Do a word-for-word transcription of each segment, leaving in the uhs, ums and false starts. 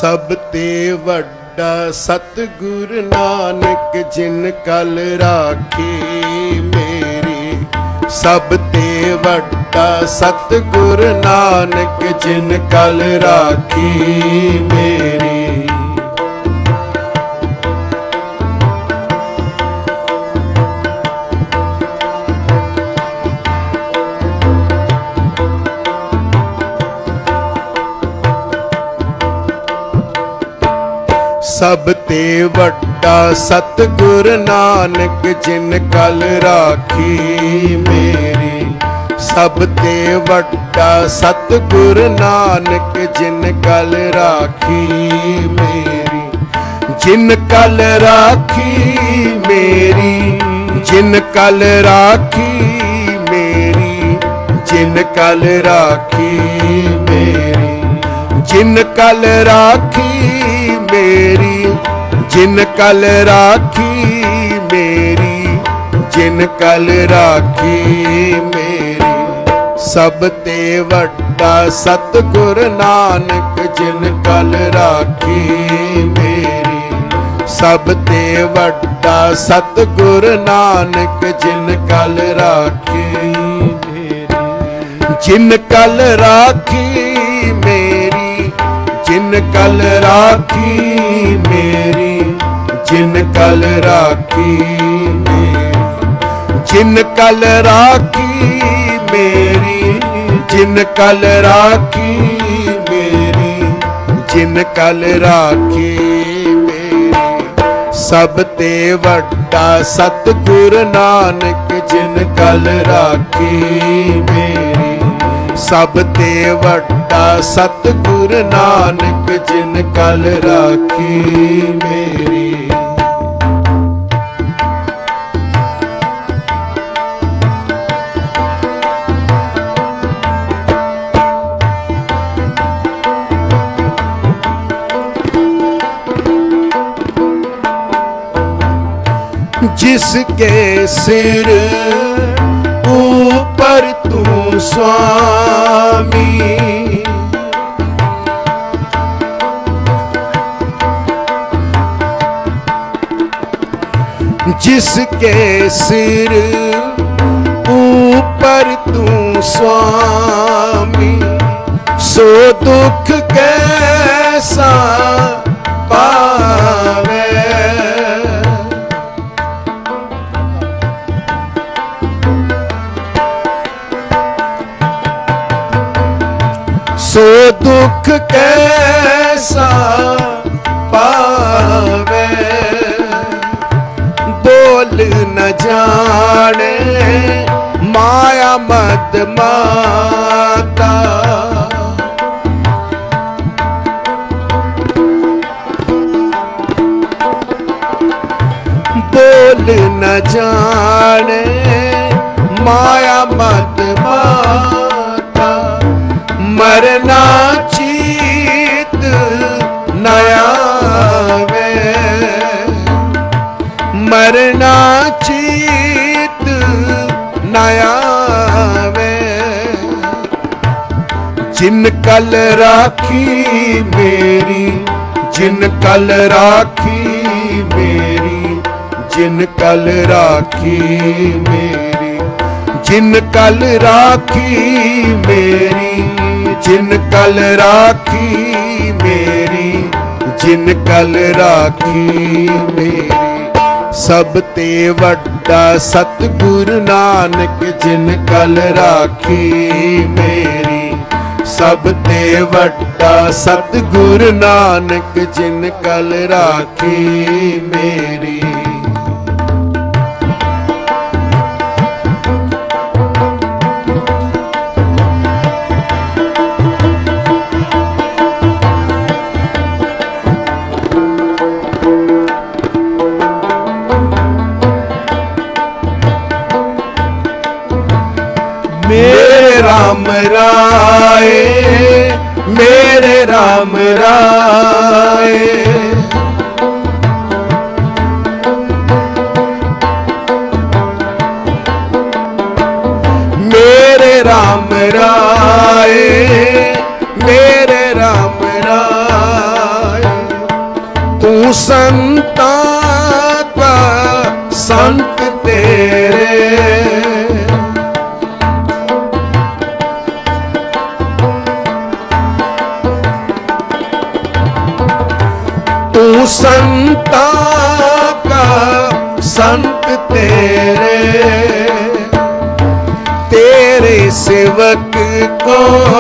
सब ते वड्डा सतगुरु नानक जिन कल राखी मेरी। सब ते वड्डा सतगुरु नानक जिन कल राखी मेरी। सब ते वड्डा सतगुरु नानक जिन कल राखी मेरी। सब ते वड्डा सतगुरु नानक जिन कल राखी मेरी। जिन कल राखी मेरी, जिन कल राखी मेरी, जिन कल राखी मेरी। जिन कल राखी मेरी, जिन कल राखी मेरी, जिन कल राखी मेरी। सब ते वड्डा सतगुरु नानक जिन कल राखी मेरी। सब ते वड्डा सतगुरु नानक जिन कल राखी मेरी। जिन कल राखी मेरी, जिन कल राखी मेरी, जिन कल राखी मेरी। जिन कल राखी मेरी, जिन कल राखी मेरी, जिन कल राखी मेरी। सब ते वड्डा सतगुरु नानक जिन कल राखी मेरी। सब ते वड्डा सतगुरु नानक जिन कल राखी मेरी। जिसके सिर ऊपर तू स्वामी, जिसके सिर ऊपर तू स्वामी, सो दुख कैसा पावे। सो दुख कैसा पावे। बोल न जाने माया मद माता, बोल न जाने माया मद माता। मरना चीत नया वे, मरना चीत नया वे। जिन कल राखी मेरी, जिन कल राखी मेरी, जिन कल राखी मेरी। जिन कल राखी मेरी, जिन कल राखी मेरी, जिन कल राखी मेरी। सब ते वड्डा सतगुरु नानक जिन कल राखी मेरी। सब ते वड्डा सतगुरु नानक जिन कल राखी मेरी। मेरे राम राय, मेरे राम राय। मेरे राम राय, मेरे राम राय। संता का संत तेरे, तेरे सेवक को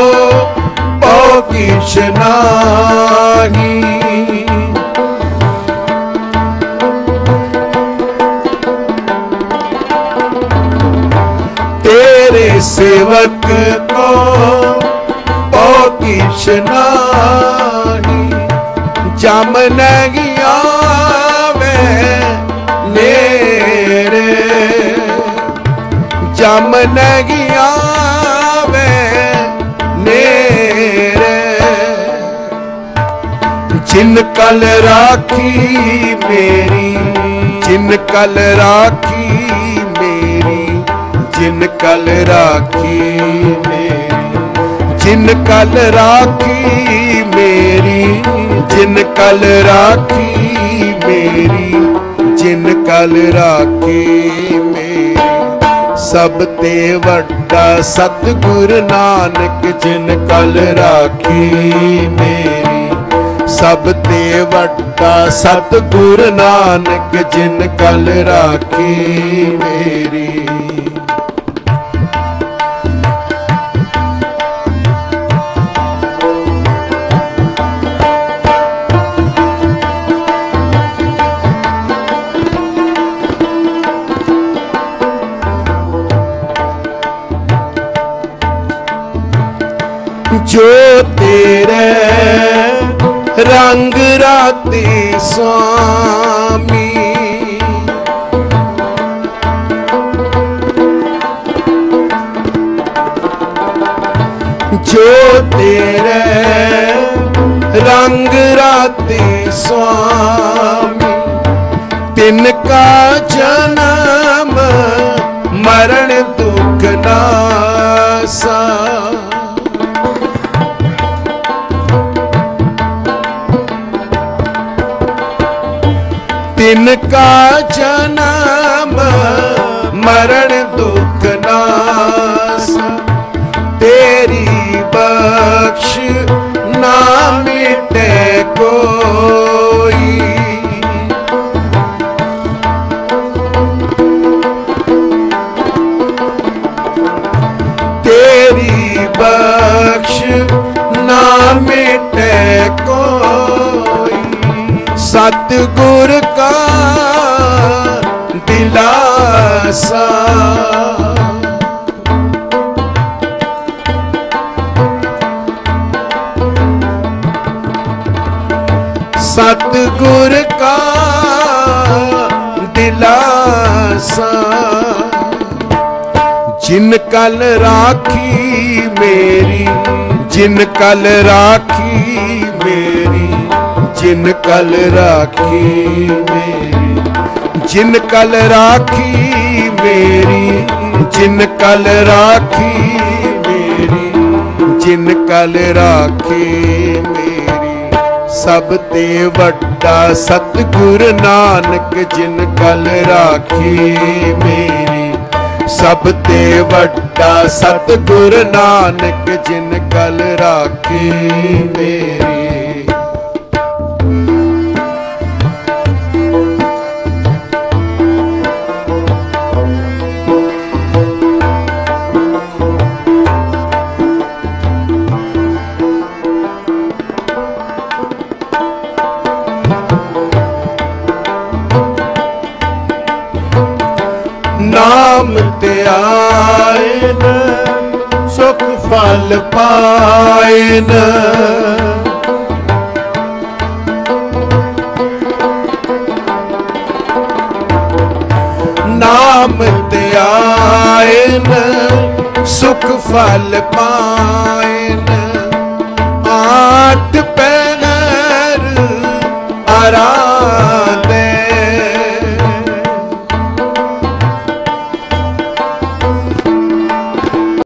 पौकिश नाही। तेरे सेवक को पौकिश नाही। जम नहीं आवे नेरे, जम नहीं आवे नेरे। जिन कल राखी मेरी, जिन कल राखी मेरी, जिन कल राखी मेरी, जिन कल राखी मेरी, जिन कल राखी मेरी, जिन कल राखी मेरी। सब ते वड्डा सतगुरु नानक जिन कल राखी मेरी। सब ते वड्डा सतगुरु नानक जिन कल राखी मेरी। जो तेरे रंग राते स्वामी, जो तेरे रंग राते स्वामी। तिनका जन्म मरण दुख नासा। तिनका जन्म मरण दुख नासा। तेरी बख्श ना मिटे कोई। तेरी बख्श ना मिटे कोई। सतगुर का दिलासा। सतगुर का दिलासा। जिन कल राखी मेरी, जिन कल राखी मेरी, जिन कल राखी मेरी, जिन कल राखी मेरी, जिन कल राखी मेरी, जिन कल राखी मेरी। सब ते वड्डा सतगुरु नानक जिन कल राखी मेरी। सब ते वड्डा सतगुरु नानक जिन कल राखी मेरी। नाम ते आए न सुख फल पाए न। नाम ते आए न सुख फल पाए